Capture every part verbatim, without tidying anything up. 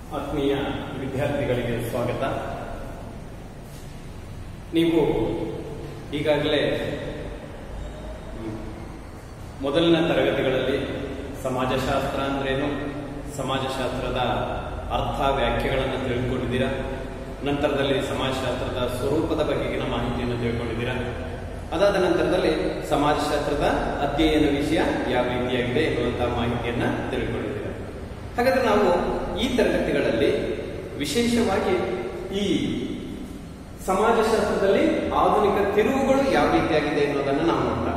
ಆತ್ಮೀಯ ವಿದ್ಯಾರ್ಥಿಗಳಿಗೆ ಸ್ವಾಗತ. ನೀವು ಈಗಾಗಲೇ ಮೊದಲಿನ ತರಗತಿಗಳಲ್ಲಿ ಸಮಾಜಶಾಸ್ತ್ರ ಅಂದ್ರೇನು, ಸಮಾಜಶಾಸ್ತ್ರದ ಅರ್ಥ ವ್ಯಾಖ್ಯೆಗಳನ್ನು ತಿಳ್ಕೊಂಡಿದ್ದೀರಾ. ನಂತರದಲ್ಲಿ ಸಮಾಜಶಾಸ್ತ್ರದ ಸ್ವರೂಪದ ಬಗೆಗಿನ ಮಾಹಿತಿಯನ್ನು ತಿಳ್ಕೊಂಡಿದ್ದೀರಾ. ಅದಾದ ನಂತರದಲ್ಲಿ ಸಮಾಜಶಾಸ್ತ್ರದ ಅಧ್ಯಯನ ವಿಷಯ ಯಾವ ರೀತಿಯಾಗಿದೆ ಎನ್ನುವಂತಹ ಮಾಹಿತಿಯನ್ನ ತಿಳ್ಕೊಂಡಿದ್ದೀರಾ. ಹಾಗಾದ್ರೆ ನಾವು ಈ ತರಗತಿಗಳಲ್ಲಿ ವಿಶೇಷವಾಗಿ ಈ ಸಮಾಜಶಾಸ್ತ್ರದಲ್ಲಿ ಆಧುನಿಕ ತಿರುವುಗಳು ಯಾವ ರೀತಿಯಾಗಿದೆ ಎನ್ನುವುದನ್ನು ನಾವು ನೋಡ್ತಾ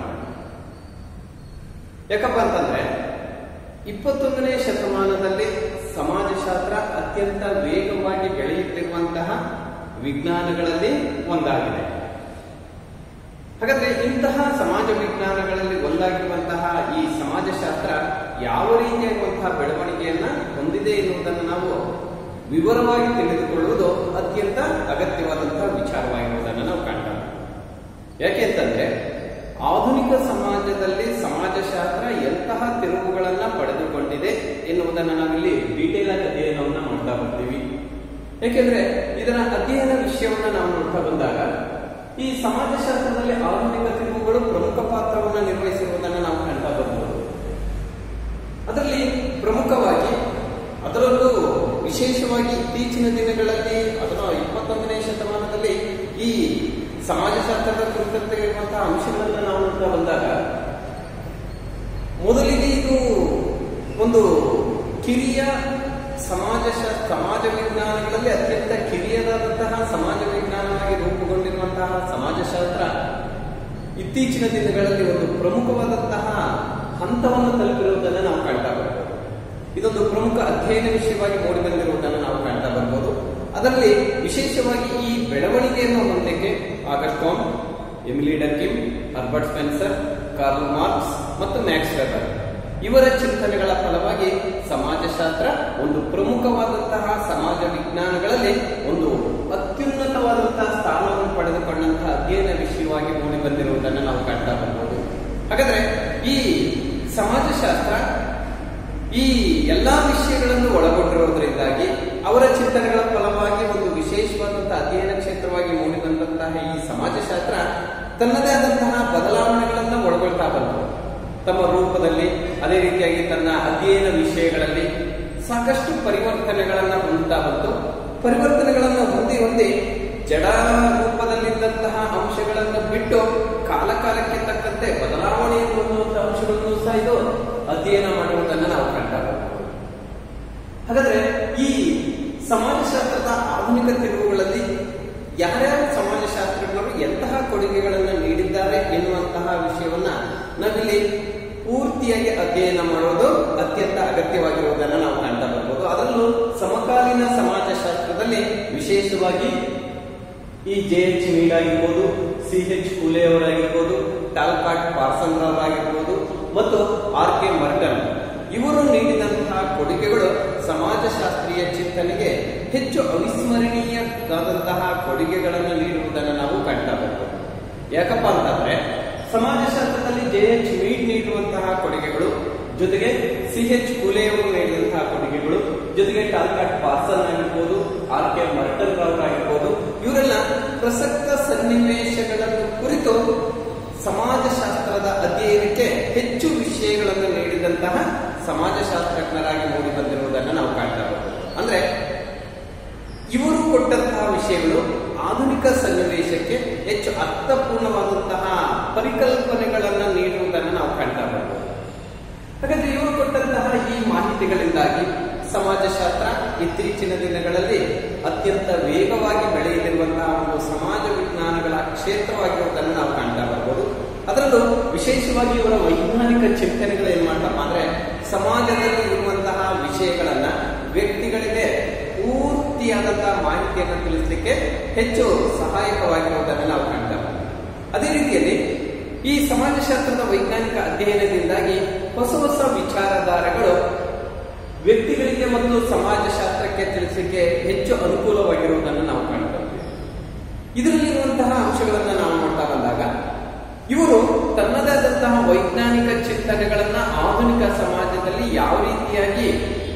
ಯಾಕಪ್ಪ ಅಂತಂದ್ರೆ ಇಪ್ಪತ್ತೊಂದನೇ ಶತಮಾನದಲ್ಲಿ ಸಮಾಜಶಾಸ್ತ್ರ ಅತ್ಯಂತ ವೇಗವಾಗಿ ಬೆಳೆಯುತ್ತಿರುವಂತಹ ವಿಜ್ಞಾನಗಳಲ್ಲಿ ಒಂದಾಗಿದೆ. ಹಾಗಾದ್ರೆ ಇಂತಹ ಸಮಾಜ ವಿಜ್ಞಾನಗಳಲ್ಲಿ ಒಂದಾಗಿರುವಂತಹ ಈ ಸಮಾಜಶಾಸ್ತ್ರ ಯಾವ ರೀತಿಯಾಗುವಂತಹ ಬೆಳವಣಿಗೆಯನ್ನ ಹೊಂದಿದೆ ಎನ್ನುವುದನ್ನು ನಾವು ವಿವರವಾಗಿ ತಿಳಿದುಕೊಳ್ಳುವುದು ಅತ್ಯಂತ ಅಗತ್ಯವಾದಂತಹ ವಿಚಾರವಾಗಿರುವುದನ್ನು ನಾವು ಕಾಣ್ತೇವೆ. ಯಾಕೆ ಅಂತಂದ್ರೆ ಆಧುನಿಕ ಸಮಾಜದಲ್ಲಿ ಸಮಾಜಶಾಸ್ತ್ರ ಎಂತಹ ತಿರುವುಗಳನ್ನ ಪಡೆದುಕೊಂಡಿದೆ ಎನ್ನುವುದನ್ನು ನಾವಿಲ್ಲಿ ಡೀಟೇಲ್ ಆಗಿ ಅಧ್ಯಯನವನ್ನ ಮಾಡ್ತಾ ಬರ್ತೀವಿ. ಯಾಕೆಂದ್ರೆ ಇದರ ಅಧ್ಯಯನ ವಿಷಯವನ್ನ ನಾವು ನೋಡ್ತಾ ಬಂದಾಗ ಈ ಸಮಾಜಶಾಸ್ತ್ರದಲ್ಲಿ ಆಧುನಿಕ ತಿರುವುಗಳು ಪ್ರಮುಖ ಪಾತ್ರವನ್ನು ನಿರ್ವಹಿಸಿರುವುದನ್ನು ನಾವು ಕಾಣ್ತಾ ಬರ್ಬೋದು. ಅದರಲ್ಲಿ ಪ್ರಮುಖವಾಗಿ ಅದರಲ್ಲೂ ವಿಶೇಷವಾಗಿ ಇತ್ತೀಚಿನ ದಿನಗಳಲ್ಲಿ ಅಥವಾ ಇಪ್ಪತ್ತೊಂದನೇ ಶತಮಾನದಲ್ಲಿ ಈ ಸಮಾಜಶಾಸ್ತ್ರದ ಕುರಿತಂತೆ ಇರುವಂತಹ ಅಂಶಗಳನ್ನ ನಾವು ನೋಡ್ತಾ ಬಂದಾಗ ಮೊದಲಿಗೆ ಇದು ಒಂದು ಕಿರಿಯ ಸಮಾಜಶಾಸ್ತ್ರ ಸಮಾಜ ವಿಜ್ಞಾನಗಳಲ್ಲಿ ಅತ್ಯಂತ ಕಿರಿಯದಾದಂತಹ ಸಮಾಜ ವಿಜ್ಞಾನವಾಗಿ ರೂಪುಗೊಂಡಿರುವಂತಹ ಸಮಾಜಶಾಸ್ತ್ರ ಇತ್ತೀಚಿನ ದಿನಗಳಲ್ಲಿ ಒಂದು ಪ್ರಮುಖವಾದಂತಹ ಹಂತವನ್ನು ತಲುಪಿರುವುದನ್ನು ನಾವು ಕಾಣ್ತಾ ಬರ್ಬೋದು. ಇದೊಂದು ಪ್ರಮುಖ ಅಧ್ಯಯನ ವಿಷಯವಾಗಿ ಮೂಡಿ ಬಂದಿರುವುದನ್ನು ನಾವು ಕಾಣ್ತಾ ಬರ್ಬೋದು. ಅದರಲ್ಲಿ ವಿಶೇಷವಾಗಿ ಈ ಬೆಳವಣಿಗೆಯನ್ನು ಹೊಂದಲಿಕ್ಕೆ August Comte, Emile Durkheim, Herbert Spencer, Karl Marx ಮತ್ತು ಮ್ಯಾಕ್ಸ್ ವೆಬರ್ ಇವರ ಚಿಂತನೆಗಳ ಫಲವಾಗಿ ಸಮಾಜಶಾಸ್ತ್ರ ಒಂದು ಪ್ರಮುಖವಾದಂತಹ ಸಮಾಜ ವಿಜ್ಞಾನಗಳಲ್ಲಿ ಒಂದು ಅತ್ಯುನ್ನತವಾದಂತಹ ಸ್ಥಾನವನ್ನು ಪಡೆದುಕೊಂಡಂತಹ ಅಧ್ಯಯನ ವಿಷಯವಾಗಿ ಮೂಡಿ ಬಂದಿರುವುದನ್ನು ನಾವು ಕಾಣ್ತಾ ಬರ್ಬೋದು. ಹಾಗಾದ್ರೆ ಈ ಸಮಾಜಶಾಸ್ತ್ರ ಈ ಎಲ್ಲಾ ವಿಷಯಗಳನ್ನು ಒಳಗೊಂಡಿರುವುದರಿಂದಾಗಿ ಅವರ ಚಿಂತನೆಗಳ ಫಲವಾಗಿ ಒಂದು ವಿಶೇಷವಾದಂತಹ ಅಧ್ಯಯನ ಕ್ಷೇತ್ರವಾಗಿ ಮೂಡಿ ಬಂದಂತಹ ಈ ಸಮಾಜಶಾಸ್ತ್ರ ತನ್ನದೇ ಆದಂತಹ ಬದಲಾವಣೆಗಳನ್ನು ಒಳಗೊಳ್ತಾ ಬಂತು. ತಮ್ಮ ರೂಪದಲ್ಲಿ ಅದೇ ರೀತಿಯಾಗಿ ತನ್ನ ಅಧ್ಯಯನ ವಿಷಯಗಳಲ್ಲಿ ಸಾಕಷ್ಟು ಪರಿವರ್ತನೆಗಳನ್ನ ಹೊಂದುತ್ತಾ ಬಂತು. ಪರಿವರ್ತನೆಗಳನ್ನು ಹೊಂದಿ ಹೊಂದಿ ಜಡ ರೂಪದಲ್ಲಿದ್ದಂತಹ ಅಂಶಗಳನ್ನು ಬಿಟ್ಟು ಕಾಲ ಕಾಲಕ್ಕೆ ತಕ್ಕಂತೆ ಬದಲಾವಣೆಯನ್ನು ಹೊಂದುವಂತಹ ಅಂಶಗಳನ್ನು ಸಹ ಇದು ಅಧ್ಯಯನ ಮಾಡುವುದನ್ನು ನಾವು ಕಾಣ್ತಾ ಬರ್ತೀವಿ. ಹಾಗಾದ್ರೆ ಈ ಸಮಾಜಶಾಸ್ತ್ರದ ಆಧುನಿಕ ತಿರುವುಗಳಲ್ಲಿ ಯಾರ್ಯಾರು ಸಮಾಜಶಾಸ್ತ್ರಜ್ಞರು ಎಂತಹ ಕೊಡುಗೆಗಳನ್ನು ನೀಡಿದ್ದಾರೆ ಎನ್ನುವಂತಹ ವಿಷಯವನ್ನ ನಾವಿಲ್ಲಿ ಪೂರ್ತಿಯಾಗಿ ಅಧ್ಯಯನ ಮಾಡೋದು ಅತ್ಯಂತ ಅಗತ್ಯವಾಗಿರುವುದನ್ನು ನಾವು ಕಾಣ್ತಾ ಬರ್ಬೋದು. ಅದರಲ್ಲೂ ಸಮಕಾಲೀನ ಸಮಾಜಶಾಸ್ತ್ರದಲ್ಲಿ ವಿಶೇಷವಾಗಿ ಈ ಜೆ ಎಚ್ ಮೀಡ್ ಆಗಿರ್ಬೋದು, ಸಿ ಎಚ್ ಫುಲೆ ಅವರಾಗಿರ್ಬೋದು, ಟಾಲ್ಕಾಟ್ ಪಾರ್ಸನ್ ಅವರಾಗಿರ್ಬೋದು ಮತ್ತು ಆರ್ ಕೆ ಮರ್ಟನ್ ಇವರು ನೀಡಿದಂತಹ ಕೊಡುಗೆಗಳು ಸಮಾಜಶಾಸ್ತ್ರೀಯ ಚಿಂತನೆಗೆ ಹೆಚ್ಚು ಅವಿಸ್ಮರಣೀಯವಾದಂತಹ ಕೊಡುಗೆಗಳನ್ನು ನೀಡುವುದನ್ನು ನಾವು ಕಾಣ್ತಾ ಬರ್ಬೋದು. ಯಾಕಪ್ಪ ಅಂತಂದ್ರೆ ಸಮಾಜಶಾಸ್ತ್ರದಲ್ಲಿ ಜೆ ಎಚ್ ಮೀಡ್ ನೀಡುವಂತಹ ಕೊಡುಗೆಗಳು ಜೊತೆಗೆ ಸಿ ಎಚ್ ಫುಲೆ ಅವರು ನೀಡಿದಂತಹ ಕೊಡುಗೆಗಳು ಜೊತೆಗೆ ಟಾಲ್ಕಾಟ್ ಪಾರ್ಸನ್ ಆಗಿರ್ಬೋದು, ಆರ್ ಕೆ ಮರ್ಟನ್ ಅವರಾಗಿರ್ಬೋದು ಇವರೆಲ್ಲ ಪ್ರಸಕ್ತ ಸನ್ನಿವೇಶಗಳನ್ನು ಕುರಿತು ಸಮಾಜಶಾಸ್ತ್ರದ ಅಧ್ಯಯನಕ್ಕೆ ಹೆಚ್ಚು ವಿಷಯಗಳನ್ನು ನೀಡಿದಂತಹ ಸಮಾಜಶಾಸ್ತ್ರಜ್ಞರಾಗಿ ಮೂಡಿ ಬಂದಿರುವುದನ್ನು ನಾವು ಕಾಣ್ತಾ ಬರ್ಬೋದು. ಅಂದ್ರೆ ಇವರು ಕೊಟ್ಟಂತಹ ವಿಷಯಗಳು ಆಧುನಿಕ ಸನ್ನಿವೇಶಕ್ಕೆ ಹೆಚ್ಚು ಅರ್ಥಪೂರ್ಣವಾದಂತಹ ಪರಿಕಲ್ಪನೆಗಳನ್ನು ನೀಡುವುದನ್ನು ನಾವು ಕಾಣ್ತಾ ಬರ್ಬೋದು. ಹಾಗಾದ್ರೆ ಇವರು ಕೊಟ್ಟಂತಹ ಈ ಮಾಹಿತಿಗಳಿಂದಾಗಿ ಸಮಾಜಶಾಸ್ತ್ರ ಇತ್ತೀಚಿನ ದಿನಗಳಲ್ಲಿ ಅತ್ಯಂತ ವೇಗವಾಗಿ ಬೆಳೆಯುತ್ತಿರುವಂತಹ ಒಂದು ಸಮಾಜ ವಿಜ್ಞಾನಗಳ ಕ್ಷೇತ್ರವಾಗಿರುವುದನ್ನು ನಾವು ಕಾಣ್ತಾ ಬರ್ಬೋದು. ಅದರಲ್ಲೂ ವಿಶೇಷವಾಗಿ ಇವರ ವೈಜ್ಞಾನಿಕ ಚಿಂತನೆಗಳು ಏನ್ ಮಾಡ್ತಪ್ಪ ಅಂದ್ರೆ ಸಮಾಜದಲ್ಲಿ ಇರುವಂತಹ ವಿಷಯಗಳನ್ನ ವ್ಯಕ್ತಿಗಳಿಗೆ ಪೂರ್ತಿಯಾದಂತಹ ಮಾಹಿತಿಯನ್ನು ತಿಳಿಸಲಿಕ್ಕೆ ಹೆಚ್ಚು ಸಹಾಯಕವಾಗಿರುವುದನ್ನು ನಾವು ಕಾಣ್ತಾ ಬರ್ತೀವಿ. ಅದೇ ರೀತಿಯಲ್ಲಿ ಈ ಸಮಾಜಶಾಸ್ತ್ರದ ವೈಜ್ಞಾನಿಕ ಅಧ್ಯಯನದಿಂದಾಗಿ ಹೊಸ ಹೊಸ ವಿಚಾರಧಾರೆಗಳು ವ್ಯಕ್ತಿಗಳಿಗೆ ಮತ್ತು ಸಮಾಜಶಾಸ್ತ್ರಕ್ಕೆ ತಿಳಿಸಲಿಕ್ಕೆ ಹೆಚ್ಚು ಅನುಕೂಲವಾಗಿರುವುದನ್ನು ನಾವು ಕಾಣ್ತಾ ಇದ್ದೀವಿ. ಇದರಲ್ಲಿರುವಂತಹ ಅಂಶಗಳನ್ನು ನಾವು ನೋಡ್ತಾ ಬಂದಾಗ ಇವರು ತನ್ನದೇ ಆದಂತಹ ವೈಜ್ಞಾನಿಕ ಚಿಂತನೆಗಳನ್ನ ಆಧುನಿಕ ಸಮಾಜದಲ್ಲಿ ಯಾವ ರೀತಿಯಾಗಿ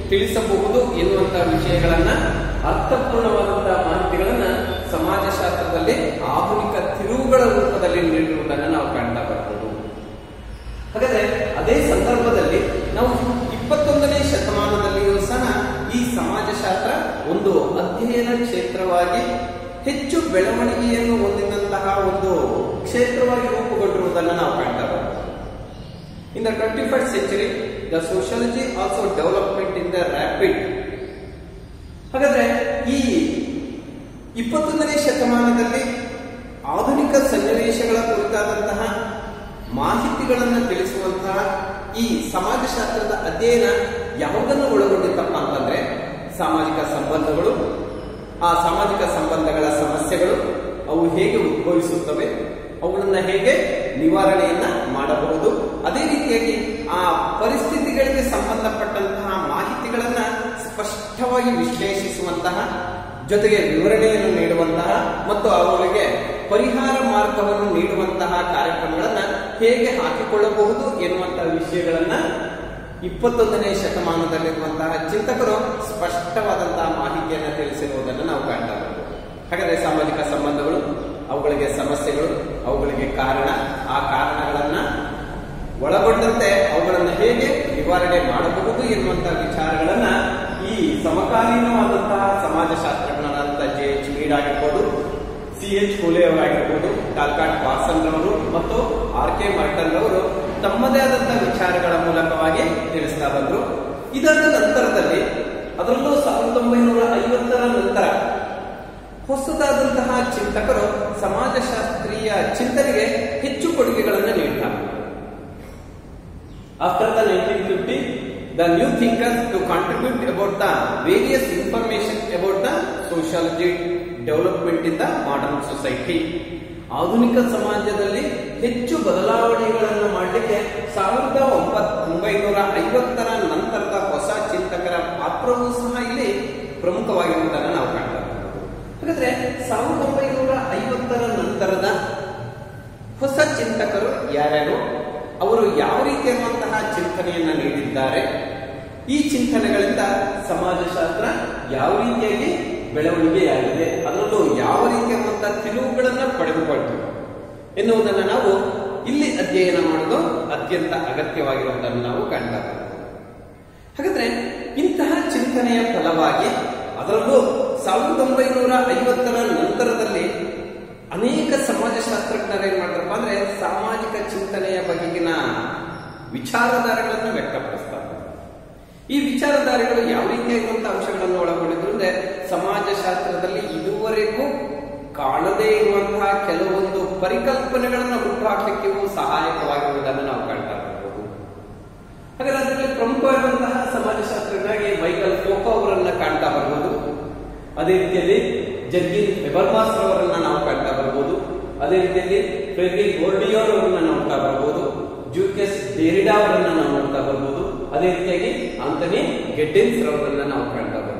ತಿಳಿಸಬಹುದು ಎನ್ನುವಂತಹ ವಿಷಯಗಳನ್ನ, ಅರ್ಥಪೂರ್ಣವಾದಂತಹ ಮಾಹಿತಿಗಳನ್ನ ಸಮಾಜಶಾಸ್ತ್ರದಲ್ಲಿ ಆಧುನಿಕ ತಿರುವುಗಳ ರೂಪದಲ್ಲಿ ನೀಡಿರುವುದನ್ನು ನಾವು ಕಾಣ್ತಾ ಬರಬಹುದು. ಹಾಗಾದ್ರೆ ಅದೇ ಸಂದರ್ಭದಲ್ಲಿ ನಾವು ಇಪ್ಪತ್ತೊಂದನೇ ಶತಮಾನದಲ್ಲಿಯೂ ಸಹ ಈ ಸಮಾಜಶಾಸ್ತ್ರ ಒಂದು ಅಧ್ಯಯನ ಕ್ಷೇತ್ರವಾಗಿ ಹೆಚ್ಚು ಬೆಳವಣಿಗೆಯನ್ನು ಹೊಂದಿದಂತಹ ಒಂದು ಕ್ಷೇತ್ರವಾಗಿ ರೂಪುಗೊಂಡಿರುವುದನ್ನು ನಾವು ಕಾಣ್ತಾ ಬರಬಹುದು. In the twenty first century the sociology also development in the rapid. ಹಾಗಾದ್ರೆ ಈ ಇಪ್ಪತ್ತೊಂದನೇ ಶತಮಾನದಲ್ಲಿ ಆಧುನಿಕ ಸನ್ನಿವೇಶಗಳ ಕುರಿತಾದಂತಹ ಮಾಹಿತಿಗಳನ್ನು ತಿಳಿಸುವಂತಹ ಈ ಸಮಾಜಶಾಸ್ತ್ರದ ಅಧ್ಯಯನ ಯಾವುದನ್ನು ಒಳಗೊಂಡಿತ್ತಪ್ಪ ಅಂತಂದ್ರೆ ಸಾಮಾಜಿಕ ಸಂಬಂಧಗಳು, ಆ ಸಾಮಾಜಿಕ ಸಂಬಂಧಗಳ ಸಮಸ್ಯೆಗಳು, ಅವು ಹೇಗೆ ಉದ್ಭವಿಸುತ್ತವೆ, ಅವುಗಳನ್ನ ಹೇಗೆ ನಿವಾರಣೆಯನ್ನ ಮಾಡಬಹುದು, ಅದೇ ರೀತಿಯಾಗಿ ಆ ಪರಿಸ್ಥಿತಿಗಳಿಗೆ ಸಂಬಂಧಪಟ್ಟಂತಹ ಮಾಹಿತಿಗಳನ್ನ ಸ್ಪಷ್ಟವಾಗಿ ವಿಶ್ಲೇಷಿಸುವಂತಹ, ಜೊತೆಗೆ ವಿವರಣೆಯನ್ನು ನೀಡುವಂತಹ ಮತ್ತು ಅವುಗಳಿಗೆ ಪರಿಹಾರ ಮಾರ್ಗವನ್ನು ನೀಡುವಂತಹ ಕಾರ್ಯಕ್ರಮಗಳನ್ನ ಹೇಗೆ ಹಾಕಿಕೊಳ್ಳಬಹುದು ಎನ್ನುವಂತಹ ವಿಷಯಗಳನ್ನ ಇಪ್ಪತ್ತೊಂದನೇ ಶತಮಾನದಲ್ಲಿರುವಂತಹ ಚಿಂತಕರು ಸ್ಪಷ್ಟವಾದಂತಹ ಮಾಹಿತಿಯನ್ನು ತಿಳಿಸಿರುವುದನ್ನು ನಾವು ಕಾಣ್ತಾ ಇದ್ದೇವೆ. ಹಾಗಾದ್ರೆ ಸಾಮಾಜಿಕ ಸಂಬಂಧಗಳು, ಅವುಗಳಿಗೆ ಸಮಸ್ಯೆಗಳು, ಅವುಗಳಿಗೆ ಕಾರಣ, ಆ ಕಾರಣಗಳನ್ನ ಒಳಗೊಂಡಂತೆ ಅವುಗಳನ್ನು ಹೇಗೆ ನಿವಾರಣೆ ಮಾಡಬಹುದು ಎನ್ನುವಂತಹ ವಿಚಾರಗಳನ್ನ ಈ ಸಮಕಾಲೀನವಾದಂತಹ ಸಮಾಜಶಾಸ್ತ್ರಜ್ಞರಾದಂತಹ ಜೆ ಎಚ್ ಮೀಡ್ ಆಗಿರ್ಬೋದು, ಸಿ ಎಚ್ ಫುಲೆ ಅವರಾಗಿರ್ಬೋದು, ಕಾಲ್ಕಾಟ್ ಪಾರ್ಸನ್ ರವರು ಮತ್ತು ಆರ್ ಕೆ ಮಾರ್ಟನ್ ರವರು ತಮ್ಮದೇ ಆದಂತಹ ವಿಚಾರಗಳ ಮೂಲಕವಾಗಿ ತಿಳಿಸ್ತಾ ಬಂದ್ರು. ಇದಾದ ನಂತರದಲ್ಲಿ, ಅದರಲ್ಲೂ ಸಾವಿರದ ಒಂಬೈನೂರ ಐವತ್ತರ ನಂತರ ಹೊಸದಾದಂತಹ ಚಿಂತಕರು ಸಮಾಜಶಾಸ್ತ್ರೀಯ ಚಿಂತನೆಗೆ ಹೆಚ್ಚು ಕೊಡುಗೆಗಳನ್ನು ನೀಡ್ತಾರೆ. After the nineteen fifty the new thinkers to contribute about the various information about the sociology development in the modern society. ಆಧುನಿಕ ಸಮಾಜದಲ್ಲಿ ಹೆಚ್ಚು ಬದಲಾವಣೆಗಳನ್ನು ಮಾಡಲಿಕ್ಕೆ ಸಾವಿರದ ಒಂಬೈನೂರ ಐವತ್ತರ ನಂತರದ ಹೊಸ ಚಿಂತಕರ ಪಾತ್ರವೂ ಸಹ ಇಲ್ಲಿ ಪ್ರಮುಖವಾಗಿರುವುದನ್ನು ನಾವು ಕಾಣ್ತಾ ಇದ್ದೇವೆ. ಹಾಗಾದ್ರೆ ಸಾವಿರದ ಒಂಬೈನೂರ ಐವತ್ತರ ನಂತರದ ಹೊಸ ಚಿಂತಕರು ಯಾರ್ಯಾರು, ಅವರು ಯಾವ ರೀತಿಯಾದಂತಹ ಚಿಂತನೆಯನ್ನ ನೀಡಿದ್ದಾರೆ, ಈ ಚಿಂತನೆಗಳಿಂದ ಸಮಾಜಶಾಸ್ತ್ರ ಯಾವ ರೀತಿಯಾಗಿ ಬೆಳವಣಿಗೆಯಾಗಿದೆ, ಅದರಲ್ಲೂ ಯಾವ ರೀತಿಯಾದಂತಹ ತಿರುವುಗಳನ್ನ ಪಡೆದುಕೊಳ್ತೀವಿ ಎನ್ನುವುದನ್ನು ನಾವು ಇಲ್ಲಿ ಅಧ್ಯಯನ ಮಾಡೋದು ಅತ್ಯಂತ ಅಗತ್ಯವಾಗಿರುವುದನ್ನು ನಾವು ಕಾಣ್ತಾ ಇದ್ದೇವೆ. ಹಾಗಾದ್ರೆ ಇಂತಹ ಚಿಂತನೆಯ ಫಲವಾಗಿ, ಅದರಲ್ಲೂ ಸಾವಿರದ ಒಂಬೈನೂರ ಐವತ್ತರ ನಂತರದಲ್ಲಿ ಅನೇಕ ಸಮಾಜಶಾಸ್ತ್ರಜ್ಞರು ಏನ್ ಮಾಡ್ತಾರಪ್ಪ ಅಂದ್ರೆ ಸಾಮಾಜಿಕ ಚಿಂತನೆಯ ಬಗೆಗಿನ ವಿಚಾರಧಾರೆಗಳನ್ನು ವ್ಯಕ್ತಪಡಿಸ್ತಾರೆ. ಈ ವಿಚಾರಧಾರೆಗಳು ಯಾವ ರೀತಿಯಾಗಿರುವಂತಹ ಅಂಶಗಳನ್ನು ಒಳಗೊಂಡಿದ್ರು ಅಂದ್ರೆ ಸಮಾಜಶಾಸ್ತ್ರದಲ್ಲಿ ಇದುವರೆಗೂ ಕಾಣದೇ ಇರುವಂತಹ ಕೆಲವೊಂದು ಪರಿಕಲ್ಪನೆಗಳನ್ನು ಹುಟ್ಟುಹಾಕಲಿಕ್ಕೆ ಸಹಾಯಕವಾಗಿರುವುದನ್ನು ನಾವು ಕಾಣ್ತಾ ಇರಬಹುದು. ಹಾಗಾದ್ರೆ ಅದರಲ್ಲಿ ಪ್ರಮುಖವಾಗಿರುವಂತಹ ಸಮಾಜಶಾಸ್ತ್ರಜ್ಞರಾಗಿ ಮೈಕಲ್ ಫೋಕೋ ಅವರನ್ನ ಕಾಣ್ತಾ ಬರಬಹುದು. ಅದೇ ರೀತಿಯಲ್ಲಿ ಜರ್ಗಿನ್ ಹೆಬರ್ಮಾಸ್ ಅವರನ್ನ ನಾವು ಕಾಣ್ತಾ ಬರಬಹುದು. ಅದೇ ರೀತಿಯಲ್ಲಿ ಫ್ರೆಡ್ರಿಕ್ ಬೋರ್ಡಿಯೋರ್ ಅವರನ್ನ ನೋಡ್ತಾ ಬರಬಹುದು. ಜೂಕೆಸ್ ಡೆರಿಡಾ ಅವರನ್ನ ನಾವು ನೋಡ್ತಾ ಬರಬಹುದು. ಅದೇ ರೀತಿಯಾಗಿ ಆಂಥನಿ ಗೆಡ್ಡಿನ್ಸ್ ಅವರನ್ನ ನಾವು ಕಾಣ್ತಾ ಬರಬಹುದು.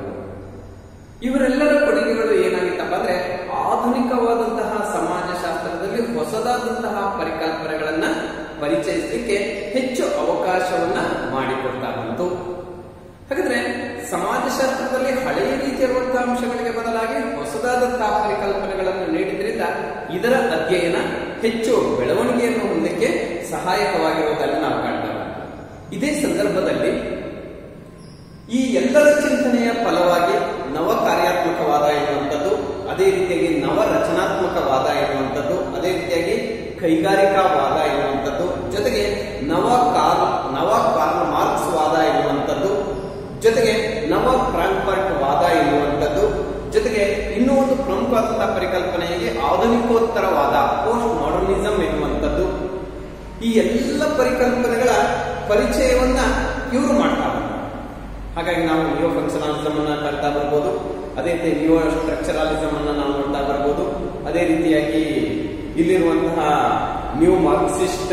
ಇವರೆಲ್ಲರ ಕೊಡುಗೆಗಳು ಏನಾಗಿತ್ತಪ್ಪ ಅಂದ್ರೆ ಆಧುನಿಕವಾದಂತಹ ಸಮಾಜಶಾಸ್ತ್ರದಲ್ಲಿ ಹೊಸದಾದಂತಹ ಪರಿಕಲ್ಪನೆಗಳನ್ನ ಪರಿಚಯಿಸಲಿಕ್ಕೆ ಹೆಚ್ಚು ಅವಕಾಶವನ್ನ ಮಾಡಿಕೊಡ್ತಾ ಬಂತು. ಹಾಗಾದ್ರೆ ಸಮಾಜಶಾಸ್ತ್ರದಲ್ಲಿ ಹಳೆಯ ರೀತಿಯಿರುವಂತಹ ಅಂಶಗಳಿಗೆ ಬದಲಾಗಿ ಹೊಸದಾದಂತಹ ಪರಿಕಲ್ಪನೆಗಳನ್ನು ನೀಡಿದ್ರಿಂದ ಇದರ ಅಧ್ಯಯನ ಹೆಚ್ಚು ಬೆಳವಣಿಗೆಯನ್ನು ಹೊಂದಲಿಕ್ಕೆ ಸಹಾಯಕವಾಗಿರುವುದನ್ನು ನಾವು ಕಾಣ್ತೇವೆ. ಇದೇ ಸಂದರ್ಭದಲ್ಲಿ ಈ ಎಲ್ಲರ ಚಿಂತನೆಯ ಫಲವಾಗಿ ನವ ಕಾರ್ಯಾತ್ಮಕವಾದ ಎನ್ನುವಂಥದ್ದು, ಅದೇ ರೀತಿಯಾಗಿ ನವ ರಚನಾತ್ಮಕವಾದ ಎನ್ನುವಂಥದ್ದು, ಅದೇ ರೀತಿಯಾಗಿ ಕೈಗಾರಿಕಾವಾದ ಎನ್ನುವಂಥದ್ದು, ಜೊತೆಗೆ ನವ ಕಾರ್ ನವ ಕಾರ್ಲ್ ಮಾರ್ಕ್ಸ್ ವಾದ ಎನ್ನುವಂಥದ್ದು, ಜೊತೆಗೆ ನವ ಫ್ರಾಂಕ್ಫರ್ಟ್ ವಾದ ಎನ್ನುವಂಥದ್ದು, ಜೊತೆಗೆ ಇನ್ನೂ ಒಂದು ಪ್ರಮುಖವಾದಂತಹ ಪರಿಕಲ್ಪನೆಯಾಗಿ ಆಧುನಿಕೋತ್ತರವಾದ ಪೋಸ್ಟ್ ಮಾಡರ್ನಿಸಂ ಎನ್ನುವಂಥದ್ದು, ಈ ಎಲ್ಲ ಪರಿಕಲ್ಪನೆಗಳ ಪರಿಚಯವನ್ನ ಇವರು ಮಾಡ್ತಾರೆ. ಹಾಗಾಗಿ ನಾವು ನ್ಯೂ ಫಂಕ್ಷನಲಿಸಮ್ ಅನ್ನ ಕಲ್ತಾ ಬರ್ಬೋದು, ಅದೇ ರೀತಿ ನ್ಯೂ ಸ್ಟ್ರಕ್ಚರಲಿಸಮ್ ಅನ್ನ ನಾವು ನೋಡ್ತಾ ಬರ್ಬೋದು, ಅದೇ ರೀತಿಯಾಗಿ ಇಲ್ಲಿರುವಂತಹ ನ್ಯೂ ಮಾರ್ಕ್ಸಿಸ್ಟ್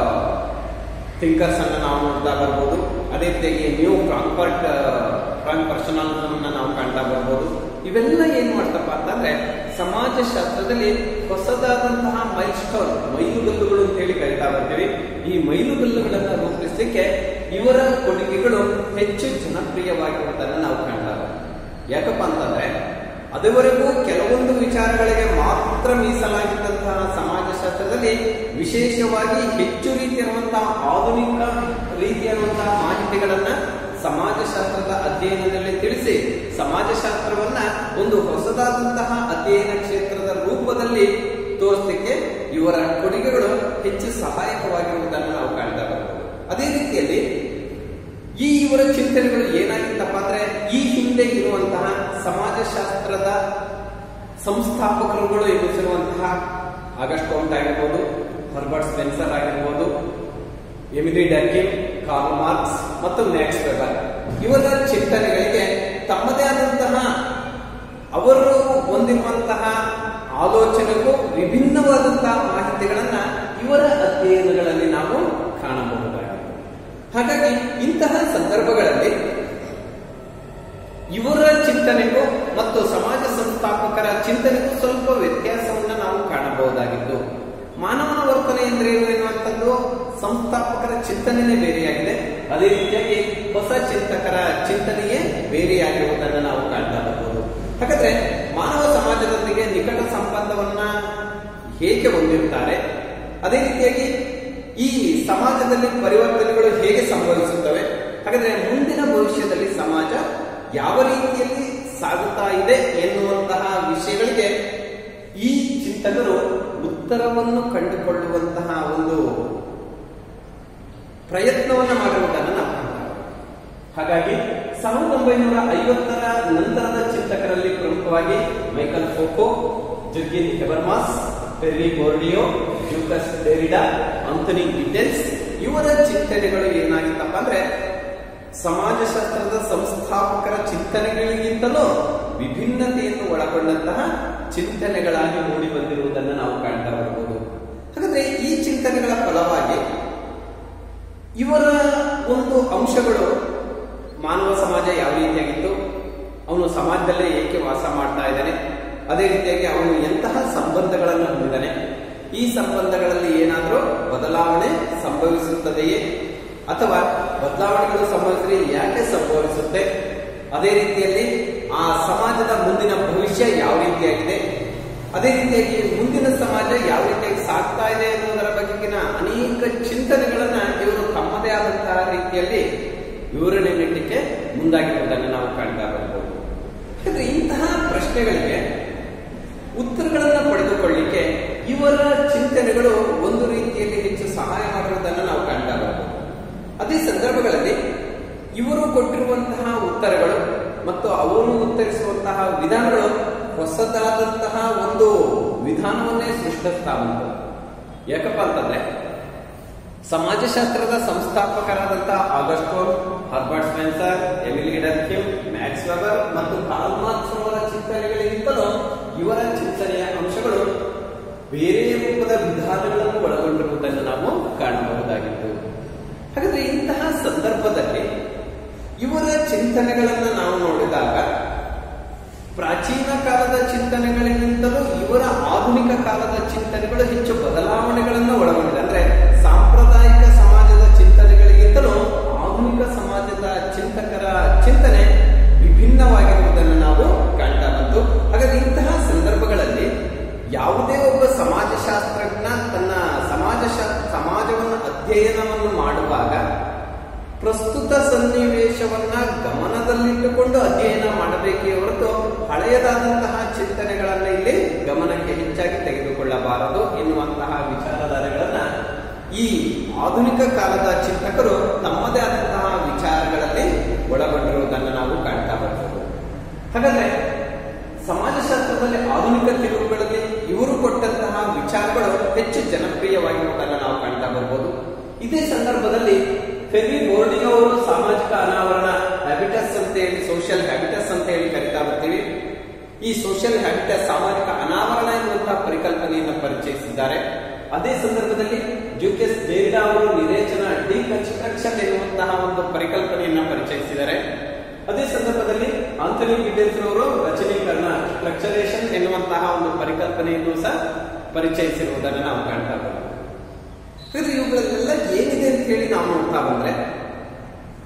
ಥಿಂಕರ್ಸ್ ಅನ್ನ ನಾವು ನೋಡ್ತಾ ಬರ್ಬೋದು, ಅದೇ ರೀತಿಯಾಗಿ ನ್ಯೂ ಫ್ರಾಂಕ್ಫರ್ಟ್ ಫ್ರಾಂಕ್ ಪರ್ಸನಾಲಿಸಮ್ ಅನ್ನ ನಾವು ಕಾಣ್ತಾ ಬರ್ಬೋದು. ಇವೆಲ್ಲ ಏನ್ ಮಾಡ್ತಪ್ಪ ಅಂತಂದ್ರೆ ಸಮಾಜಶಾಸ್ತ್ರದಲ್ಲಿ ಹೊಸದಾದಂತಹ ಮೈಲ್ ಸ್ಟೋನ್, ಮೈಲುಗಲ್ಲುಗಳು ಅಂತ ಹೇಳಿ ಕರಿತಾ ಬರ್ತೀವಿ. ಈ ಮೈಲುಗಲ್ಲುಗಳನ್ನ ರೂಪಿಸಲಿಕ್ಕೆ ಇವರ ಕೊಡುಗೆಗಳು ಹೆಚ್ಚು ಜನಪ್ರಿಯವಾಗಿರುವುದನ್ನು ನಾವು ಕಾಣ್ತಾರೆ. ಯಾಕಪ್ಪ ಅಂತಂದ್ರೆ ಅದುವರೆಗೂ ಕೆಲವೊಂದು ವಿಚಾರಗಳಿಗೆ ಮಾತ್ರ ಮೀಸಲಾಗಿದ್ದಂತಹ ಸಮಾಜಶಾಸ್ತ್ರದಲ್ಲಿ ವಿಶೇಷವಾಗಿ ಹೆಚ್ಚು ರೀತಿಯಾದಂತಹ ಆಧುನಿಕ ರೀತಿಯಾದಂತಹ ಮಾಹಿತಿಗಳನ್ನ ಸಮಾಜಶಾಸ್ತ್ರದ ಅಧ್ಯಯನದಲ್ಲಿ ತಿಳಿಸಿ ಸಮಾಜಶಾಸ್ತ್ರವನ್ನ ಒಂದು ಹೊಸದಾದಂತಹ ಅಧ್ಯಯನ ಕ್ಷೇತ್ರದ ರೂಪದಲ್ಲಿ ತೋರಿಸಲಿಕ್ಕೆ ಇವರ ಕೊಡುಗೆಗಳು ಹೆಚ್ಚು ಸಹಾಯಕವಾಗಿರುವುದನ್ನು ನಾವು ಕಾಣ್ತಾ ಬರಬಹುದು. ಅದೇ ರೀತಿಯಲ್ಲಿ ಈ ಇವರ ಚಿಂತನೆಗಳು ಏನಾಗಿತ್ತಪ್ಪ ಅಂದ್ರೆ ಈ ಹಿಂದೆ ಇರುವಂತಹ ಸಮಾಜಶಾಸ್ತ್ರದ ಸಂಸ್ಥಾಪಕರುಗಳು ಎನಿಸಿರುವಂತಹ ಆಗಸ್ಟ್ ಕೌಂಟ್ ಆಗಿರ್ಬೋದು, ಹರ್ಬರ್ಟ್ ಸ್ಪೆನ್ಸರ್ ಆಗಿರ್ಬೋದು, ಎಮಿಲಿ ಡರ್ಕಿಮ್, ಕಾರ್ಲ್ ಮಾರ್ಕ್ಸ್ ಮತ್ತು ಮ್ಯಾಕ್ಸ್ ವೆಬರ್ ಇವರ ಚಿಂತನೆಗಳಿಗೆ ತಮ್ಮದೇ ಆದಂತಹ ಅವರು ಹೊಂದಿರುವಂತಹ ಆಲೋಚನೆಗೂ ವಿಭಿನ್ನವಾದಂತಹ ಮಾಹಿತಿಗಳನ್ನ ಇವರ ಅಧ್ಯಯನಗಳಲ್ಲಿ ನಾವು ಕಾಣಬಹುದಾಗಿದೆ. ಹಾಗಾಗಿ ಇಂತಹ ಸಂದರ್ಭಗಳಲ್ಲಿ ಇವರ ಚಿಂತನೆಗೂ ಮತ್ತು ಸಮಾಜ ಸಂಸ್ಥಾಪಕರ ಚಿಂತನೆಗೂ ಸ್ವಲ್ಪ ವ್ಯತ್ಯಾಸವನ್ನು ನಾವು ಕಾಣಬಹುದಾಗಿದ್ದು, ಮಾನವನ ವರ್ತನೆ ಎಂದ್ರೆ ಏನು ಎನ್ನುವಂಥದ್ದು ಸಂಸ್ಥಾಪಕರ ಚಿಂತನೆಯೇ ಬೇರೆಯಾಗಿದೆ. ಅದೇ ರೀತಿಯಾಗಿ ಹೊಸ ಚಿಂತಕರ ಚಿಂತನೆಯೇ ಬೇರೆಯಾಗಿರುವುದನ್ನು ನಾವು ಕಾಣ್ತಾ ಬರಬಹುದು. ಹಾಗಾದ್ರೆ ಮಾನವ ಸಮಾಜದೊಂದಿಗೆ ನಿಕಟ ಸಂಬಂಧವನ್ನ ಹೇಗೆ ಹೊಂದಿರುತ್ತಾರೆ, ಅದೇ ರೀತಿಯಾಗಿ ಈ ಸಮಾಜದಲ್ಲಿ ಪರಿವರ್ತನೆಗಳು ಹೇಗೆ ಸಂಭವಿಸುತ್ತವೆ, ಹಾಗಾದ್ರೆ ಮುಂದಿನ ಭವಿಷ್ಯದಲ್ಲಿ ಸಮಾಜ ಯಾವ ರೀತಿಯಲ್ಲಿ ಸಾಗುತ್ತಾ ಇದೆ ಎನ್ನುವಂತಹ ವಿಷಯಗಳಿಗೆ ಈ ಚಿಂತಕರು ಉತ್ತರವನ್ನು ಕಂಡುಕೊಳ್ಳುವಂತಹ ಒಂದು ಪ್ರಯತ್ನವನ್ನ ಮಾಡಿರುವುದನ್ನು ನಾವು ಕಾಣ್ತೇವೆ. ಹಾಗಾಗಿ ಸಾವಿರದ ಒಂಬೈನೂರ ಐವತ್ತರ ನಂತರದ ಚಿಂತಕರಲ್ಲಿ ಪ್ರಮುಖವಾಗಿ ಮೈಕಲ್ ಫೋಕೋ, ಜುರ್ಗಿನ್ ಹೆಬರ್ಮಾಸ್, ಪೆರ್ರಿ ಬೋರ್ಡಿಯೋ, ಜೂಕಸ್ ಡೆರಿಡಾ, ಆಂಥೋನಿ ಗಿಡ್ಡೆನ್ಸ್ ಇವರ ಚಿಂತನೆಗಳು ಏನಾಗಿತ್ತಪ್ಪ ಅಂದ್ರೆ ಸಮಾಜಶಾಸ್ತ್ರದ ಸಂಸ್ಥಾಪಕರ ಚಿಂತನೆಗಳಿಗಿಂತಲೂ ವಿಭಿನ್ನತೆಯನ್ನು ಒಳಗೊಂಡಂತಹ ಚಿಂತನೆಗಳಾಗಿ ಮೂಡಿ ಬಂದಿರುವುದನ್ನು ನಾವು ಕಾಣ್ತಾ ಬರಬಹುದು. ಹಾಗಾದ್ರೆ ಈ ಚಿಂತನೆಗಳ ಫಲವಾಗಿ ಇವರ ಒಂದು ಅಂಶಗಳು ಮಾನವ ಸಮಾಜ ಯಾವ ರೀತಿಯಾಗಿತ್ತು, ಅವನು ಸಮಾಜದಲ್ಲೇ ಏಕೆ ವಾಸ ಮಾಡ್ತಾ ಇದ್ದಾನೆ, ಅದೇ ರೀತಿಯಾಗಿ ಅವನು ಎಂತಹ ಸಂಬಂಧಗಳನ್ನು ಹೊಂದಿದ್ದಾನೆ, ಈ ಸಂಬಂಧಗಳಲ್ಲಿ ಏನಾದರೂ ಬದಲಾವಣೆ ಸಂಭವಿಸುತ್ತದೆಯೇ ಅಥವಾ ಬದಲಾವಣೆಗಳು ಸಂಭವಿಸಿದರೆ ಯಾಕೆ ಸಂಭವಿಸುತ್ತೆ, ಅದೇ ರೀತಿಯಲ್ಲಿ ಆ ಸಮಾಜದ ಮುಂದಿನ ಭವಿಷ್ಯ ಯಾವ ರೀತಿಯಾಗಿದೆ, ಅದೇ ರೀತಿಯಾಗಿ ಮುಂದಿನ ಸಮಾಜ ಯಾವ ರೀತಿಯಾಗಿ ಸಾಗ್ತಾ ಇದೆ ಎನ್ನುವುದರ ಬಗೆಗಿನ ಅನೇಕ ಚಿಂತನೆಗಳನ್ನ ಇವರು ತಮ್ಮದೇ ಆದಂತಹ ರೀತಿಯಲ್ಲಿ ವಿವರಣೆ ನೀಡಲಿಕ್ಕೆ ಮುಂದಾಗಿರುವುದನ್ನು ನಾವು ಕಾಣ್ತಾ ಬರಬಹುದು. ಯಾಕಂದ್ರೆ ಇಂತಹ ಪ್ರಶ್ನೆಗಳಿಗೆ ಉತ್ತರಗಳನ್ನು ಪಡೆದುಕೊಳ್ಳಿಕ್ಕೆ ಇವರ ಚಿಂತನೆಗಳು ಒಂದು ರೀತಿಯಲ್ಲಿ ಹೆಚ್ಚು ಸಹಾಯ ಮಾಡಿರುವುದನ್ನು ನಾವು ಕಾಣ್ತಾ ಬರಬಹುದು. ಅದೇ ಸಂದರ್ಭಗಳಲ್ಲಿ ಇವರು ಕೊಟ್ಟಿರುವಂತಹ ಉತ್ತರಗಳು ಮತ್ತು ಅವರು ಉತ್ತರಿಸುವಂತಹ ವಿಧಾನಗಳು ಹೊಸದಾದಂತಹ ಒಂದು ವಿಧಾನವನ್ನೇ ಸೃಷ್ಟಿಸ್ತಾ ಬಂತು. ಯಾಕಪ್ಪ ಅಂತಂದ್ರೆ ಸಮಾಜಶಾಸ್ತ್ರದ ಸಂಸ್ಥಾಪಕರಾದಂತಹ August Comte, Herbert Spencer, Emile Durkheim, Max Weber ಮತ್ತು ಕಾರ್ಲ್ ಮಾರ್ಕ್ಸ್ ಅವರ ಚಿಂತನೆಗಳಿಗಿಂತಲೂ ಇವರ ಚಿಂತನೆಯ ಅಂಶಗಳು ಬೇರೆ ರೂಪದ ವಿಧಾನಗಳನ್ನು ಒಳಗೊಂಡಿರುವುದನ್ನು ನಾವು ಕಾಣಬಹುದಾಗಿತ್ತು. ಹಾಗಾದ್ರೆ ಇಂತಹ ಸಂದರ್ಭದಲ್ಲಿ ಇವರ ಚಿಂತನೆಗಳನ್ನು ನಾವು ನೋಡಿದಾಗ ಪ್ರಾಚೀನ ಕಾಲದ ಚಿಂತನೆಗಳಿಗಿಂತಲೂ ಇವರ ಆಧುನಿಕ ಕಾಲದ ಚಿಂತನೆಗಳು ಹೆಚ್ಚು ಬದಲಾವಣೆಗಳನ್ನು ಒಳಗೊಂಡಿದೆ. ಅಂದ್ರೆ ಸಾಂಪ್ರದಾಯಿಕ ಸಮಾಜದ ಚಿಂತನೆಗಳಿಗಿಂತಲೂ ಆಧುನಿಕ ಸಮಾಜದ ಚಿಂತಕರ ಚಿಂತನೆ ವಿಭಿನ್ನವಾಗಿರುವುದನ್ನು ನಾವು ಕಾಣ್ತಾ ಬಂತು. ಹಾಗಾದ್ರೆ ಇಂತಹ ಸಂದರ್ಭಗಳಲ್ಲಿ ಯಾವುದೇ ಒಬ್ಬ ಸಮಾಜಶಾಸ್ತ್ರಜ್ಞ ತನ್ನ ಸಮಾಜಶಾಸ್ತ್ರ ಸಮಾಜವನ್ನು ಅಧ್ಯಯನವನ್ನು ಮಾಡುವಾಗ ಪ್ರಸ್ತುತ ಸನ್ನಿವೇಶವನ್ನ ಗಮನದಲ್ಲಿಟ್ಟುಕೊಂಡು ಅಧ್ಯಯನ ಮಾಡಬೇಕೇ ಹೊರತು ಹಳೆಯದಾದಂತಹ ಚಿಂತನೆಗಳನ್ನ ಇಲ್ಲಿ ಗಮನಕ್ಕೆ ಹೆಚ್ಚಾಗಿ ತೆಗೆದುಕೊಳ್ಳಬಾರದು ಎನ್ನುವಂತಹ ವಿಚಾರಧಾರೆಗಳನ್ನ ಈ ಆಧುನಿಕ ಕಾಲದ ಚಿಂತಕರು ತಮ್ಮದೇ ಆದಂತಹ ವಿಚಾರಗಳಲ್ಲಿ ಒಳಗೊಂಡಿರುವುದನ್ನು ನಾವು ಕಾಣ್ತಾ ಬರ್ತೇವೆ. ಹಾಗಾದ್ರೆ ಸಮಾಜಶಾಸ್ತ್ರದಲ್ಲಿ ಆಧುನಿಕ ತಿರುವುಗಳಲ್ಲಿ ಇವರು ಕೊಟ್ಟಂತಹ ವಿಚಾರಗಳು ಹೆಚ್ಚು ಜನಪ್ರಿಯವಾಗಿರುವುದನ್ನು ನಾವು ಕಾಣ್ತಾ ಬರ್ಬೋದು. ಇದೇ ಸಂದರ್ಭದಲ್ಲಿ ಫೆರ್ರಿ ಬೋರ್ಡಿಯೋ ಅವರು ಸಾಮಾಜಿಕ ಅನಾವರಣ ಹ್ಯಾಬಿಟಸ್ ಅಂತ ಹೇಳಿ ಸೋಷಿಯಲ್ ಹ್ಯಾಬಿಟಸ್ ಅಂತ ಹೇಳಿ ಕರಿತಾ ಬರ್ತೀವಿ. ಈ ಸೋಷಿಯಲ್ ಹ್ಯಾಬಿಟಸ್ ಸಾಮಾಜಿಕ ಅನಾವರಣ ಎನ್ನುವಂತಹ ಪರಿಕಲ್ಪನೆಯನ್ನು ಪರಿಚಯಿಸಿದ್ದಾರೆ. ಅದೇ ಸಂದರ್ಭದಲ್ಲಿ ಜೂಕಸ್ ಡೆರಿಡಾ ಅವರು ನಿರೇಚನ ಡಿಕನ್ಸ್ಟ್ರಕ್ಷನ್ ಎನ್ನುವಂತಹ ಒಂದು ಪರಿಕಲ್ಪನೆಯನ್ನ ಪರಿಚಯಿಸಿದ್ದಾರೆ. ಅದೇ ಸಂದರ್ಭದಲ್ಲಿ ಆಂಥೋನಿ ಗಿಡ್ಡೆನ್ಸ್ ಅವರು ರಚನೀಕರಣ ಸ್ಟ್ರಕ್ಚರೇಷನ್ ಎನ್ನುವಂತಹ ಒಂದು ಪರಿಕಲ್ಪನೆಯನ್ನು ಸಹ ಪರಿಚಯಿಸಿರುವುದನ್ನು ನಾವು ಕಾಣ್ತಾ ಬರೋದು. ಇವುಗಳಲ್ಲೆಲ್ಲ ಏನಿದೆ ಅಂತ ಹೇಳಿ ನಾವು ನೋಡ್ತಾ ಬಂದ್ರೆ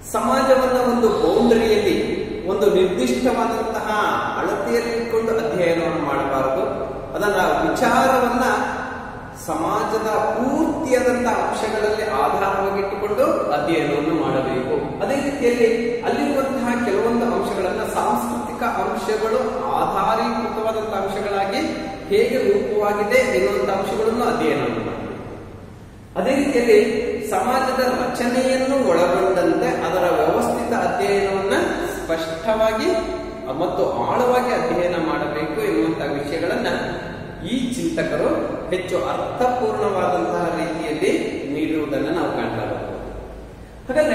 ಸಮಾಜವನ್ನ ಒಂದು ಬೌಂಡರಿಯಲ್ಲಿ ಒಂದು ನಿರ್ದಿಷ್ಟವಾದಂತಹ ಅಳತೆಯಲ್ಲಿ ಇಟ್ಕೊಂಡು ಅಧ್ಯಯನವನ್ನು ಮಾಡಬಾರದು. ಅದನ್ನ ವಿಚಾರವನ್ನ ಸಮಾಜದ ಪೂರ್ತಿಯಾದಂತಹ ಅಂಶಗಳಲ್ಲಿ ಆಧಾರವಾಗಿಟ್ಟುಕೊಂಡು ಅಧ್ಯಯನವನ್ನು ಮಾಡಬೇಕು. ಅದೇ ರೀತಿಯಲ್ಲಿ ಅಲ್ಲಿರುವಂತಹ ಕೆಲವೊಂದು ಅಂಶಗಳನ್ನ ಸಾಂಸ್ಕೃತಿಕ ಅಂಶಗಳು ಆಧಾರೀಕೃತವಾದಂತಹ ಅಂಶಗಳಾಗಿ ಹೇಗೆ ರೂಪವಾಗಿದೆ ಎನ್ನುವಂತಹ ಅಂಶಗಳನ್ನು ಅಧ್ಯಯನವನ್ನು ಮಾಡಬೇಕು. ಅದೇ ರೀತಿಯಲ್ಲಿ ಸಮಾಜದ ರಚನೆಯನ್ನು ಒಳಗೊಂಡಂತೆ ಅದರ ವ್ಯವಸ್ಥಿತ ಅಧ್ಯಯನವನ್ನ ಸ್ಪಷ್ಟವಾಗಿ ಮತ್ತು ಆಳವಾಗಿ ಅಧ್ಯಯನ ಮಾಡಬೇಕು ಎನ್ನುವಂತಹ ವಿಷಯಗಳನ್ನ ಈ ಚಿಂತಕರು ಹೆಚ್ಚು ಅರ್ಥಪೂರ್ಣವಾದಂತಹ ರೀತಿಯಲ್ಲಿ ನೀಡಿರುವುದನ್ನು ನಾವು ಕಾಣ್ತಾ ಇರಬಹುದು. ಹಾಗಾದ್ರೆ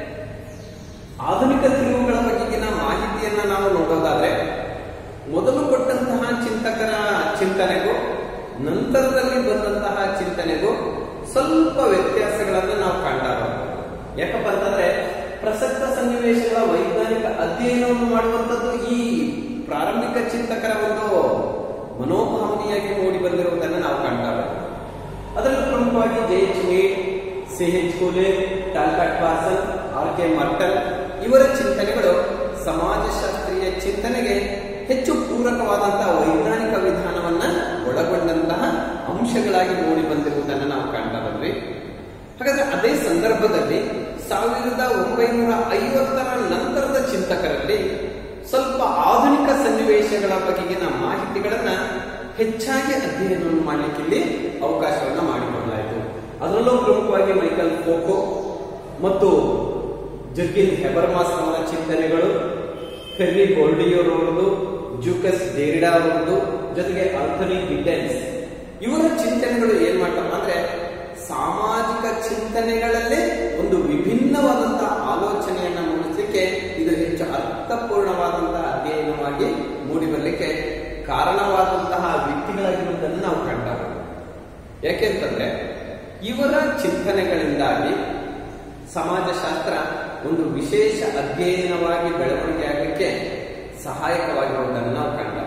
ಆಧುನಿಕ ತಿರುವುಗಳ ಬಗೆಗಿನ ಮಾಹಿತಿಯನ್ನ ನಾವು ನೋಡೋದಾದ್ರೆ ಮೊದಲು ಕೊಟ್ಟಂತಹ ಚಿಂತಕರ ಚಿಂತನೆಗೂ ನಂತರದಲ್ಲಿ ಬಂದಂತಹ ಚಿಂತನೆಗೂ ಸ್ವಲ್ಪ ವ್ಯತ್ಯಾಸಗಳನ್ನು ನಾವು ಕಾಣ್ತಾ ಇರಬಹುದು. ಯಾಕಪ್ಪ ಅಂತಂದ್ರೆ ಪ್ರಸಕ್ತ ಸನ್ನಿವೇಶಗಳ ವೈಜ್ಞಾನಿಕ ಅಧ್ಯಯನವನ್ನು ಮಾಡುವಂಥದ್ದು ಈ ಪ್ರಾರಂಭಿಕ ಚಿಂತಕರ ಒಂದು ಮನೋಭಾವನೆಯಾಗಿ ಮೂಡಿ ಬಂದಿರುವುದನ್ನು ನಾವು ಕಾಣ್ತಾ ಇರಬಹುದು. ಅದರಲ್ಲಿ ಪ್ರಮುಖವಾಗಿ J H Mead, C H Cooley, Talcott Parson, R K Merton ಇವರ ಚಿಂತನೆಗಳು ಸಮಾಜಶಾಸ್ತ್ರೀಯ ಚಿಂತನೆಗೆ ಹೆಚ್ಚು ಪೂರಕವಾದಂತಹ ವೈಜ್ಞಾನಿಕ ವಿಧಾನವನ್ನ ಒಳಗೊಂಡಂತಹ ಅಂಶಗಳಾಗಿ ಮೂಡಿ ಬಂದಿರುವುದನ್ನು ನಾವು ಕಾಣ್ತಾ ಬಂದ್ವಿ. ಹಾಗಾದ್ರೆ ಅದೇ ಸಂದರ್ಭದಲ್ಲಿ ಸಾವಿರದ ಒಂಬೈನೂರ ಐವತ್ತರ ನಂತರದ ಚಿಂತಕರಲ್ಲಿ ಸ್ವಲ್ಪ ಆಧುನಿಕ ಸನ್ನಿವೇಶಗಳ ಬಗೆಗಿನ ಮಾಹಿತಿಗಳನ್ನ ಹೆಚ್ಚಾಗಿ ಅಧ್ಯಯನವನ್ನು ಮಾಡಲಿಕ್ಕೆ ಇಲ್ಲಿ ಅವಕಾಶವನ್ನ ಮಾಡಿಕೊಡಲಾಯಿತು. ಅದರಲ್ಲೂ ಪ್ರಮುಖವಾಗಿ ಮೈಕಲ್ ಫೋಕೋ ಮತ್ತು ಜರ್ಗಿನ್ ಹೆಬರ್ಮಾಸ್ ಅವರ ಚಿಂತನೆಗಳು, ಫೆರ್ರಿ ಬೋರ್ಡಿಯೋರವರದು, ಜೂಕಸ್ ಡೇರಿಡಾ ಅವರದು, ಜೊತೆಗೆ ಆಂಥೋನಿ ಗಿಡ್ಡೆನ್ಸ್ ಇವರ ಚಿಂತನೆಗಳು ಏನ್ ಮಾಡ್ತಪ್ಪ ಅಂದ್ರೆ ಸಾಮಾಜಿಕ ಚಿಂತನೆಗಳಲ್ಲೇ ಒಂದು ವಿಭಿನ್ನವಾದಂತಹ ಆಲೋಚನೆಯನ್ನ ಮೂಡಿಸಲಿಕ್ಕೆ ಇದು ಹೆಚ್ಚು ಅರ್ಥಪೂರ್ಣವಾದಂತಹ ಅಧ್ಯಯನವಾಗಿ ಮೂಡಿಬರಲಿಕ್ಕೆ ಕಾರಣವಾದಂತಹ ವ್ಯಕ್ತಿಗಳಾಗಿರುವುದನ್ನು ನಾವು ಕಂಡಾಗ. ಯಾಕೆಂತಂದ್ರೆ ಇವರ ಚಿಂತನೆಗಳಿಂದಾಗಿ ಸಮಾಜಶಾಸ್ತ್ರ ಒಂದು ವಿಶೇಷ ಅಧ್ಯಯನವಾಗಿ ಬೆಳವಣಿಗೆ ಆಗಲಿಕ್ಕೆ ಸಹಾಯಕವಾಗಿರುವುದನ್ನು ನಾವು ಕಂಡಾಗ.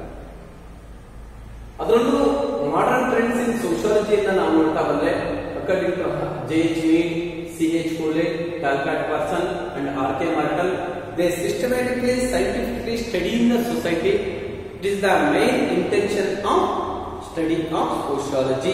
ಅದರಲ್ಲೂ ಮಾಡರ್ನ್ ಟ್ರೆಂಡ್ಸ್ ಇನ್ ಸೋಶಿಯಾಲಜಿಯನ್ನ ನಾವು ನೋಡ್ತಾ ಬಂದ್ರೆ according to J H Mead, C H Cooley, Talcott Parson and R K Merton, they systematically scientifically study in the society. It is the main intention of study of sociology.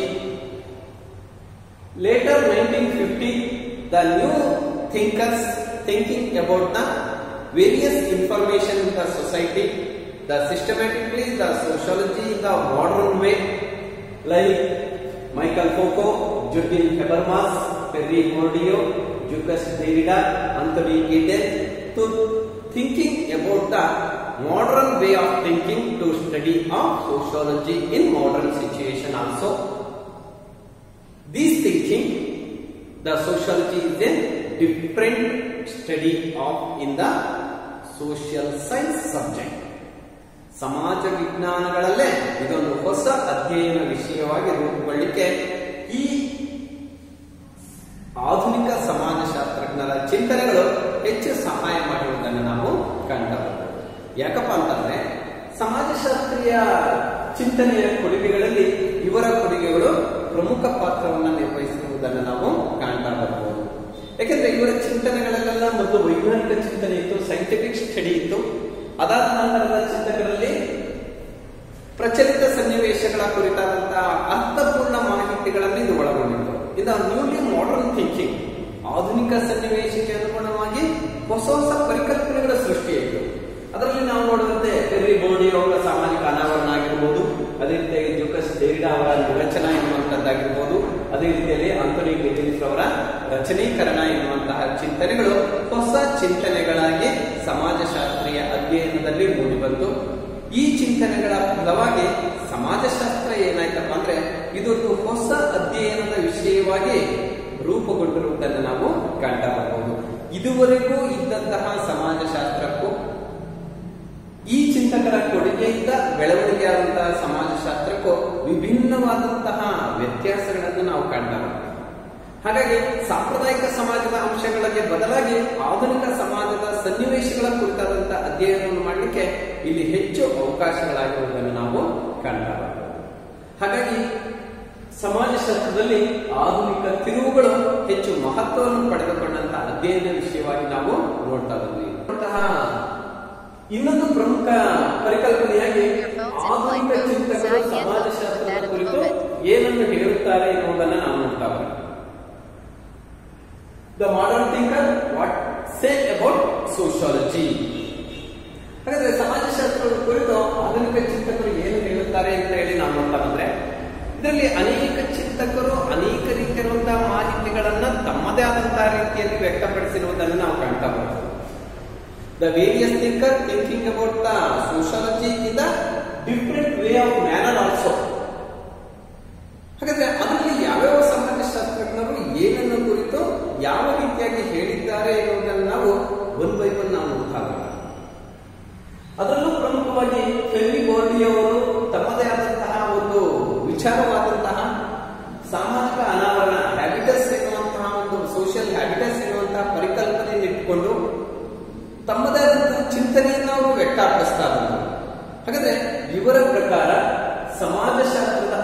Later nineteen fifty, the new thinkers thinking about the various information in the society, the systematically the sociology in the modern way, like Michael Foucault, Jürgen Habermas, Perry Bourdieu, Jacques Derrida, Anthony Giddens, to thinking about the modern way of thinking to study of sociology in modern situation also. These thinking, the sociology is a different study of in the social science subject. ಸಮಾಜ ವಿಜ್ಞಾನಗಳಲ್ಲೇ ಇದೊಂದು ಹೊಸ ಅಧ್ಯಯನ ವಿಷಯವಾಗಿ ರೂಪುಗೊಳ್ಳಲಿಕ್ಕೆ ಈ ಆಧುನಿಕ ಸಮಾಜಶಾಸ್ತ್ರಜ್ಞರ ಚಿಂತನೆಗಳು ಹೆಚ್ಚು ಸಹಾಯ ಮಾಡಿರುವುದನ್ನು ನಾವು ಕಾಣಬಹುದು. ಯಾಕಪ್ಪ ಅಂತಂದ್ರೆ ಸಮಾಜಶಾಸ್ತ್ರೀಯ ಚಿಂತನೆಯ ಕೊಡುಗೆಗಳಲ್ಲಿ ಇವರ ಕೊಡುಗೆಗಳು ಪ್ರಮುಖ ಪಾತ್ರವನ್ನು ನಿರ್ವಹಿಸಿರುವುದನ್ನು ನಾವು ಕಾಣ್ತಾ ಬರಬಹುದು. ಯಾಕೆಂದ್ರೆ ಇವರ ಚಿಂತನೆಗಳಲ್ಲೆಲ್ಲ ಮೊದಲು ವೈಜ್ಞಾನಿಕ ಚಿಂತನೆ ಇತ್ತು, ಸೈಂಟಿಫಿಕ್ ಸ್ಟಡಿ ಇತ್ತು. ಅದಾದ ನಂತರದ ಚಿಂತಕರಲ್ಲಿ ಪ್ರಚಲಿತ ಸನ್ನಿವೇಶಗಳ ಕುರಿತಾದಂತಹ ಅರ್ಥಪೂರ್ಣ ಮಾಹಿತಿಗಳನ್ನು ಇದು ಒಳಗೊಂಡಿತ್ತು. ಇದು ನ್ಯೂಲಿ ಮಾಡರ್ನ್ ಥಿಂಕಿಂಗ್, ಆಧುನಿಕ ಸನ್ನಿವೇಶಕ್ಕೆ ಅನುಗುಣವಾಗಿ ಹೊಸ ಹೊಸ ಪರಿಕಲ್ಪನೆಗಳ ಸೃಷ್ಟಿಯಾಯಿತು. ಅದರಲ್ಲಿ ನಾವು ನೋಡುವಂತೆ ಪೆರ್ರಿ ಬೋರ್ಡಿಯೋ ಅವರ ಸಾಮಾಜಿಕ ಅನಾವರಣ ಆಗಿರ್ಬೋದು, ಅದೇ ರೀತಿಯಾಗಿ ಜೂಕಸ್ ಡೇರಿಡಾ ಅವರ ವಿರಚನಾ ಎನ್ನುವಂತದ್ದಾಗಿರ್ಬೋದು, ಅದೇ ರೀತಿಯಲ್ಲಿ ಆಂಥೋನಿ ಗಿಡ್ಡೆನ್ಸ್ ಅವರ ರಚನೀಕರಣ ಎನ್ನುವಂತಹ ಚಿಂತನೆಗಳು ಹೊಸ ಚಿಂತನೆಗಳಾಗಿ ಸಮಾಜಶಾಸ್ತ್ರೀಯ ಅಧ್ಯಯನದಲ್ಲಿ ಮೂಡಿಬಂತು. ಈ ಚಿಂತನೆಗಳ ಫಲವಾಗಿ ಸಮಾಜಶಾಸ್ತ್ರ ಏನಾಯ್ತಪ್ಪ ಅಂದ್ರೆ ಇದೊಂದು ಹೊಸ ಅಧ್ಯಯನದ ವಿಷಯವಾಗಿ ರೂಪುಗೊಂಡಿರುವುದನ್ನು ನಾವು ಕಾಣ್ತಾ ಬರಬಹುದು. ಇದುವರೆಗೂ ಇದ್ದಂತಹ ಸಮಾಜಶಾಸ್ತ್ರಕ್ಕೂ ಈ ಚಿಂತಕರ ಕೊಡುಗೆಯಿಂದ ಬೆಳವಣಿಗೆಯಾದಂತಹ ಸಮಾಜಶಾಸ್ತ್ರಕ್ಕೂ ವಿಭಿನ್ನವಾದಂತಹ ವ್ಯತ್ಯಾಸಗಳನ್ನು ನಾವು ಕಾಣ್ತಾ ಬರ್ತೇವೆ. ಹಾಗಾಗಿ ಸಾಂಪ್ರದಾಯಿಕ ಸಮಾಜದ ಅಂಶಗಳಿಗೆ ಬದಲಾಗಿ ಆಧುನಿಕ ಸಮಾಜದ ಸನ್ನಿವೇಶಗಳ ಕುರಿತಾದಂತಹ ಅಧ್ಯಯನವನ್ನು ಮಾಡಲಿಕ್ಕೆ ಇಲ್ಲಿ ಹೆಚ್ಚು ಅವಕಾಶಗಳಾಗಿರುವುದನ್ನು ನಾವು ಕಾಣ್ತಾ ಬರ್ತೇವೆ. ಹಾಗಾಗಿ ಸಮಾಜಶಾಸ್ತ್ರದಲ್ಲಿ ಆಧುನಿಕ ತಿರುವುಗಳು ಹೆಚ್ಚು ಮಹತ್ವವನ್ನು ಪಡೆದುಕೊಂಡಂತಹ ಅಧ್ಯಯನ ವಿಷಯವಾಗಿ ನಾವು ನೋಡ್ತಾ ಬಂದ್ವಿ. ಇನ್ನೊಂದು ಪ್ರಮುಖ ಪರಿಕಲ್ಪನೆಯಾಗಿ ಆಧುನಿಕ ಚಿಂತಕರು ಸಮಾಜಶಾಸ್ತ್ರದ ಕುರಿತು ಏನನ್ನು ಹೇಳುತ್ತಾರೆ ಎನ್ನುವುದನ್ನು ನಾವು ನೋಡ್ತಾ ಬಂದ್ವಿ. The modern thinker what say about sociology. ಹಾಗಾದ್ರೆ ಸಮಾಜಶಾಸ್ತ್ರದ ಕುರಿತು ಆಧುನಿಕ ಚಿಂತಕರು ಏನು ಹೇಳುತ್ತಾರೆ ಅಂತ ಹೇಳಿ ನಾವು ನೋಡ್ತಾ ಬಂದ್ರೆ, ಇದರಲ್ಲಿ ಅನೇಕ ಚಿಂತಕರು ಅನೇಕ ರೀತಿಯಾದಂತಹ ಮಾಹಿತಿಗಳನ್ನ ತಮ್ಮದೇ ಆದಂತಹ ರೀತಿಯಲ್ಲಿ ವ್ಯಕ್ತಪಡಿಸಿರುವುದನ್ನು ನಾವು ಕಾಣ್ತಾ ಬರ್ತೇವೆ. The various thinker thinking about the sociology in the different way of manner also. ಹಾಗಾದ್ರೆ ಅದರಲ್ಲಿ ಯಾವ್ಯಾವ ಸಮಾಜಶಾಸ್ತ್ರಜ್ಞರು ಏನನ್ನು ಕುರಿತು ಯಾವ ರೀತಿಯಾಗಿ ಹೇಳಿದ್ದಾರೆ ಎನ್ನುವುದನ್ನು ನಾವು ಒನ್ ಬೈ ಒನ್ ನಾವು ನೋಡ್ತಾ ಬರ್ತೇವೆ. ಅದರಲ್ಲೂ ಪ್ರಮುಖವಾಗಿ ಫೆಲ್ಲಿ ಬೋರ್ಡಿಯವರು ತಮ್ಮದೇ ಆದಂತಹ ಒಂದು ವಿಚಾರವಾದಂತಹ ಸಾಮಾಜಿಕ ಅನಾವರಣ ಹ್ಯಾಬಿಟಸ್ ಎನ್ನುವಂತಹ ಒಂದು ಸೋಷಿಯಲ್ ಹ್ಯಾಬಿಟಸ್ ಎನ್ನುವಂತಹ ಪರಿಕಲ್ಪನೆಯನ್ನು ಇಟ್ಟುಕೊಂಡು ತಮ್ಮದೇ ಆದಂತಹ ಚಿಂತನೆಯನ್ನು ಅವರು ವ್ಯಕ್ತಪಡಿಸ್ತಾ ಬಂದರು. ಹಾಗಾದ್ರೆ ಇವರ ಪ್ರಕಾರ ಸಮಾಜಶಾಸ್ತ್ರದ